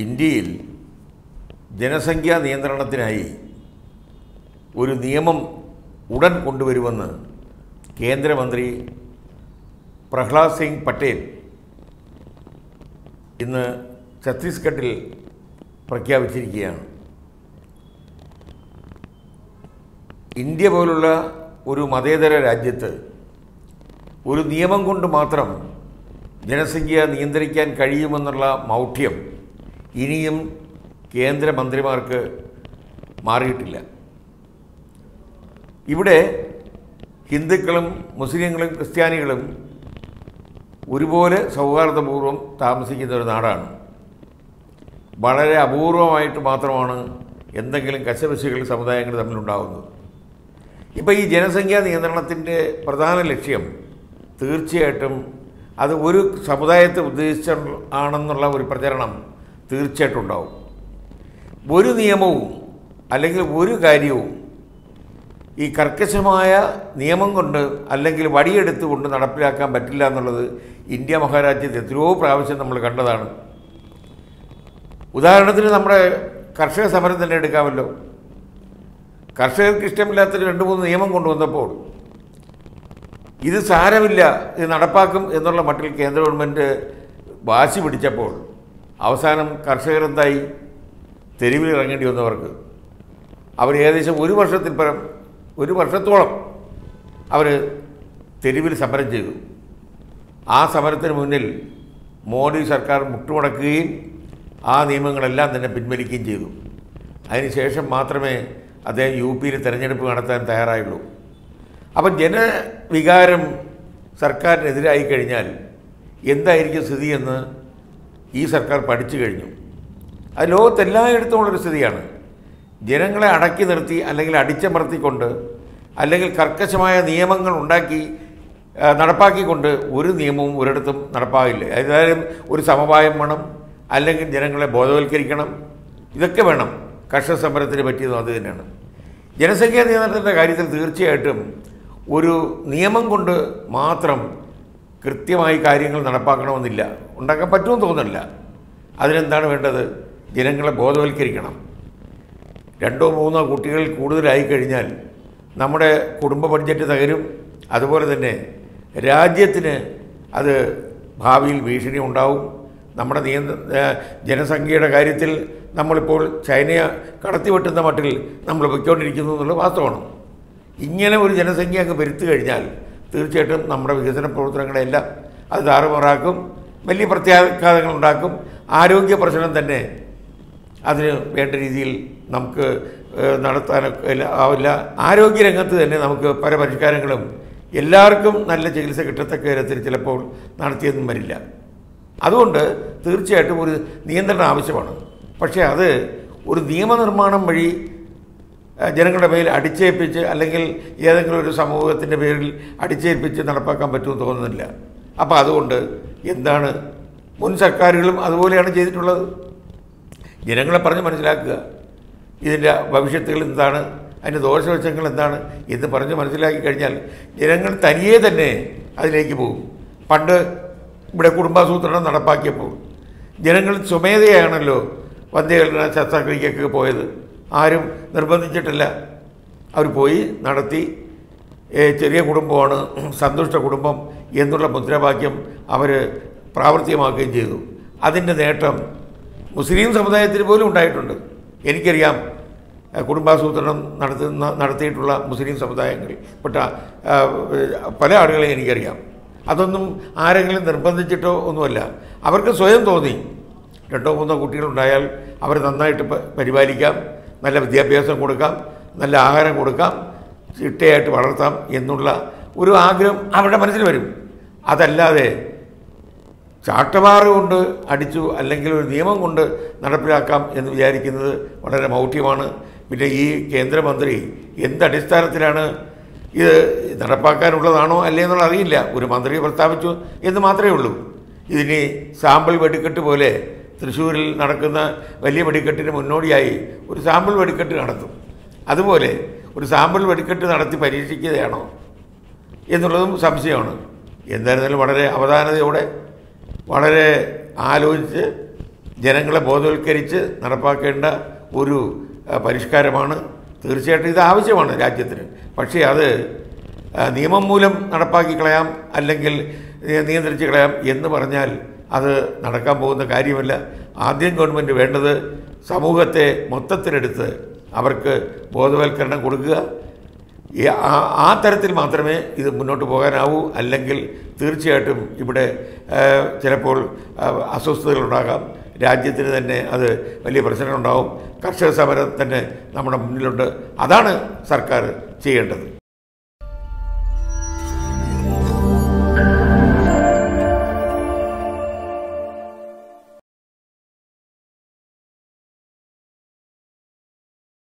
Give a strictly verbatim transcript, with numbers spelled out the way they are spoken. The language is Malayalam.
ഇന്ത്യയിൽ ജനസംഖ്യാ നിയന്ത്രണത്തിനായി ഒരു നിയമം ഉടൻ കൊണ്ടുവരുമെന്ന് കേന്ദ്രമന്ത്രി പ്രഹ്ലാദ് സിംഗ് പട്ടേൽ ഇന്ന് ഛത്തീസ്ഗഡിൽ പ്രഖ്യാപിച്ചിരിക്കുകയാണ്. ഇന്ത്യ പോലുള്ള ഒരു മതേതര രാജ്യത്ത് ഒരു നിയമം കൊണ്ട് മാത്രം ജനസംഖ്യ നിയന്ത്രിക്കാൻ കഴിയുമെന്നുള്ള മൗഢ്യം ഇനിയും കേന്ദ്രമന്ത്രിമാർക്ക് മാറിയിട്ടില്ല. ഇവിടെ ഹിന്ദുക്കളും മുസ്ലിങ്ങളും ക്രിസ്ത്യാനികളും ഒരുപോലെ സൗഹാർദ്ദപൂർവ്വം താമസിക്കുന്ന ഒരു നാടാണ്. വളരെ അപൂർവമായിട്ട് മാത്രമാണ് എന്തെങ്കിലും കശപിശകൾ സമുദായങ്ങൾ തമ്മിലുണ്ടാകുന്നത്. ഇപ്പോൾ ഈ ജനസംഖ്യാ നിയന്ത്രണത്തിൻ്റെ പ്രധാന ലക്ഷ്യം തീർച്ചയായിട്ടും അത് ഒരു സമുദായത്തെ ഉദ്ദേശിച്ച ആണെന്നുള്ള ഒരു പ്രചരണം തീർച്ചയായിട്ടും ഉണ്ടാവും. ഒരു നിയമവും അല്ലെങ്കിൽ ഒരു കാര്യവും ഈ കർക്കശമായ നിയമം കൊണ്ട് അല്ലെങ്കിൽ വടിയെടുത്തുകൊണ്ട് നടപ്പിലാക്കാൻ പറ്റില്ല എന്നുള്ളത് ഇന്ത്യ മഹാരാജ്യത്ത് എത്രയോ പ്രാവശ്യം നമ്മൾ കണ്ടതാണ്. ഉദാഹരണത്തിന് നമ്മുടെ കർഷക സമരം തന്നെ എടുക്കാമല്ലോ. കർഷകർക്ക് ഇഷ്ടമില്ലാത്തൊരു രണ്ട് മൂന്ന് നിയമം കൊണ്ടുവന്നപ്പോൾ ഇത് സാരമില്ല, ഇത് നടപ്പാക്കും എന്നുള്ള മട്ടിൽ കേന്ദ്ര ഗവൺമെൻറ് വാശി പിടിച്ചപ്പോൾ അവസാനം കർഷകരെന്തായി? തെരുവിൽ ഇറങ്ങേണ്ടി വന്നവർക്ക് അവർ ഏകദേശം ഒരു വർഷത്തിൽ പരം ഒരു വർഷത്തോളം അവർ തെരുവിൽ സമരം ചെയ്തു. ആ സമരത്തിന് മുന്നിൽ മോദി സർക്കാർ മുട്ടുമടക്കുകയും ആ നിയമങ്ങളെല്ലാം തന്നെ പിൻവലിക്കുകയും ചെയ്തു. അതിനുശേഷം മാത്രമേ അദ്ദേഹം യു പിയിൽ തിരഞ്ഞെടുപ്പ് നടത്താൻ തയ്യാറായുള്ളൂ. അപ്പം ജനവികാരം സർക്കാരിനെതിരായി കഴിഞ്ഞാൽ എന്തായിരിക്കും സ്ഥിതിയെന്ന് ഈ സർക്കാർ പഠിച്ചു കഴിഞ്ഞു. അത് ലോകത്തെല്ലായിടത്തുമുള്ളൊരു സ്ഥിതിയാണ്. ജനങ്ങളെ അടക്കി നിർത്തി അല്ലെങ്കിൽ അടിച്ചമർത്തിക്കൊണ്ട് അല്ലെങ്കിൽ കർക്കശമായ നിയമങ്ങൾ ഉണ്ടാക്കി നടപ്പാക്കിക്കൊണ്ട് ഒരു നിയമവും ഒരിടത്തും നടപ്പാകില്ല. ഏതായാലും ഒരു സമവായം വേണം, അല്ലെങ്കിൽ ജനങ്ങളെ ബോധവൽക്കരിക്കണം. ഇതൊക്കെ വേണം. കർഷക സമരത്തിന് പറ്റിയതും അത് തന്നെയാണ്. ജനസംഖ്യാ നിയന്ത്രണത്തിൻ്റെ കാര്യത്തിൽ തീർച്ചയായിട്ടും ഒരു നിയമം കൊണ്ട് മാത്രം കൃത്യമായി കാര്യങ്ങൾ നടപ്പാക്കണമെന്നില്ല, ഉണ്ടാക്കാൻ പറ്റുമെന്ന് തോന്നുന്നില്ല. അതിനെന്താണ് വേണ്ടത്? ജനങ്ങളെ ബോധവൽക്കരിക്കണം. രണ്ടോ മൂന്നോ കുട്ടികൾ കൂടുതലായി കഴിഞ്ഞാൽ നമ്മുടെ കുടുംബ ബഡ്ജറ്റ് തകരും. അതുപോലെ തന്നെ രാജ്യത്തിന് അത് ഭാവിയിൽ ഭീഷണി ഉണ്ടാവും. നമ്മുടെ നിയന്ത്ര ജനസംഖ്യയുടെ കാര്യത്തിൽ നമ്മളിപ്പോൾ ചൈനയെ കടത്തിവെട്ടുന്ന മട്ടിൽ നമ്മൾ പൊയ്ക്കൊണ്ടിരിക്കുന്നു എന്നുള്ള വാസ്തവമാണ്. ഇങ്ങനെ ഒരു ജനസംഖ്യ അങ്ങ് പെരുത്തു കഴിഞ്ഞാൽ തീർച്ചയായിട്ടും നമ്മുടെ വികസന പ്രവർത്തനങ്ങളെല്ലാം അത് താറുമാറാക്കും, വലിയ പ്രത്യാഘാതങ്ങൾ ഉണ്ടാക്കും. ആരോഗ്യ പ്രശ്നം തന്നെ അതിന് വേണ്ട രീതിയിൽ നമുക്ക് നടത്താനൊക്കെ ആവില്ല. ആരോഗ്യരംഗത്ത് തന്നെ നമുക്ക് പല പരിഷ്കാരങ്ങളും എല്ലാവർക്കും നല്ല ചികിത്സ കിട്ടത്തക്ക തരത്തിൽ ചിലപ്പോൾ നടത്തിയെന്നും വരില്ല. അതുകൊണ്ട് തീർച്ചയായിട്ടും ഒരു നിയന്ത്രണം ആവശ്യമാണ്. പക്ഷേ അത് ഒരു നിയമനിർമ്മാണം വഴി ജനങ്ങളുടെ മേൽ അടിച്ചേൽപ്പിച്ച് അല്ലെങ്കിൽ ഏതെങ്കിലും ഒരു സമൂഹത്തിൻ്റെ പേരിൽ അടിച്ചേൽപ്പിച്ച് നടപ്പാക്കാൻ പറ്റുമെന്ന് തോന്നുന്നില്ല. അപ്പോൾ അതുകൊണ്ട് എന്താണ്, മുൻ സർക്കാരുകളും അതുപോലെയാണ് ചെയ്തിട്ടുള്ളത്. ജനങ്ങളെ പറഞ്ഞ് മനസ്സിലാക്കുക, ഇതിൻ്റെ ഭവിഷ്യത്തുകൾ എന്താണ്, അതിൻ്റെ ദോഷവശങ്ങൾ എന്താണ് എന്ന് പറഞ്ഞ് മനസ്സിലാക്കി കഴിഞ്ഞാൽ ജനങ്ങൾ തനിയെ തന്നെ അതിലേക്ക് പോകും. പണ്ട് ഇവിടെ കുടുംബാസൂത്രണം നടപ്പാക്കിയപ്പോൾ ജനങ്ങൾ സ്വമേധയാണല്ലോ വന്ധ്യകരണ ശസ്ത്രക്രിയക്കൊക്കെ പോയത്. ആരും നിർബന്ധിച്ചിട്ടില്ല. അവർ പോയി നടത്തി. ചെറിയ കുടുംബമാണ് സന്തുഷ്ട കുടുംബം എന്നുള്ള മുദ്രാവാക്യം അവർ പ്രാവർത്തികമാക്കുകയും ചെയ്തു. അതിൻ്റെ നേട്ടം മുസ്ലിം സമുദായത്തിന് പോലും ഉണ്ടായിട്ടുണ്ട്. എനിക്കറിയാം കുടുംബാസൂത്രണം നടത്തുന്ന നടത്തിയിട്ടുള്ള മുസ്ലിം സമുദായങ്ങളിൽ പെട്ട പല ആളുകളെ എനിക്കറിയാം. അതൊന്നും ആരെങ്കിലും നിർബന്ധിച്ചിട്ടോ ഒന്നുമല്ല. അവർക്ക് സ്വയം തോന്നി രണ്ടോ മൂന്നോ കുട്ടികളുണ്ടായാൽ അവർ നന്നായിട്ട് പരിപാലിക്കാം, നല്ല വിദ്യാഭ്യാസം കൊടുക്കാം, നല്ല ആഹാരം കൊടുക്കാം, ചിട്ടയായിട്ട് വളർത്താം എന്നുള്ള ഒരു ആഗ്രഹം അവരുടെ മനസ്സിൽ വരും. അതല്ലാതെ ചാട്ടവാറ് കൊണ്ട് അടിച്ചു അല്ലെങ്കിൽ ഒരു നിയമം കൊണ്ട് നടപ്പിലാക്കാം എന്ന് വിചാരിക്കുന്നത് വളരെ മൗഢ്യമാണ്. പിന്നെ ഈ കേന്ദ്രമന്ത്രി എന്തടിസ്ഥാനത്തിലാണ് ഇത് നടപ്പാക്കാനുള്ളതാണോ അല്ലേ എന്നുള്ള അറിയില്ല. ഒരു മന്ത്രി പ്രസ്താവിച്ചു എന്ന് മാത്രമേ ഉള്ളൂ. ഇതിന് സാമ്പിൾ വെടിക്കെട്ട് പോലെ തൃശ്ശൂരിൽ നടക്കുന്ന വലിയ വെടിക്കെട്ടിന് മുന്നോടിയായി ഒരു സാമ്പിൾ വെടിക്കെട്ട് നടത്തും. അതുപോലെ ഒരു സാമ്പിൾ വെടിക്കെട്ട് നടത്തി പരീക്ഷിക്കുകയാണോ എന്നുള്ളതും സംശയമാണ്. എന്തായിരുന്നാലും വളരെ അവധാനതയോടെ വളരെ ആലോചിച്ച് ജനങ്ങളെ ബോധവൽക്കരിച്ച് നടപ്പാക്കേണ്ട ഒരു പരിഷ്കാരമാണ്. തീർച്ചയായിട്ടും ഇത് ആവശ്യമാണ് രാജ്യത്തിന്. പക്ഷേ അത് നിയമം മൂലം നടപ്പാക്കി കളയാം, അല്ലെങ്കിൽ നിയന്ത്രിച്ച് കളയാം എന്ന് പറഞ്ഞാൽ അത് നടക്കാൻ പോകുന്ന കാര്യമല്ല. ആദ്യം ഗവൺമെൻറ് വേണ്ടത് സമൂഹത്തെ മൊത്തത്തിലെടുത്ത് അവർക്ക് ബോധവൽക്കരണം കൊടുക്കുക. ആ തരത്തിൽ മാത്രമേ ഇത് മുന്നോട്ട് പോകാനാവൂ. അല്ലെങ്കിൽ തീർച്ചയായിട്ടും ഇവിടെ ചിലപ്പോൾ അസ്വസ്ഥതകളുണ്ടാകാം, രാജ്യത്തിന് തന്നെ അത് വലിയ പ്രശ്നങ്ങളുണ്ടാകും. കർഷക സമരം തന്നെ നമ്മുടെ മുന്നിലുണ്ട്. അതാണ് സർക്കാർ ചെയ്യേണ്ടത്.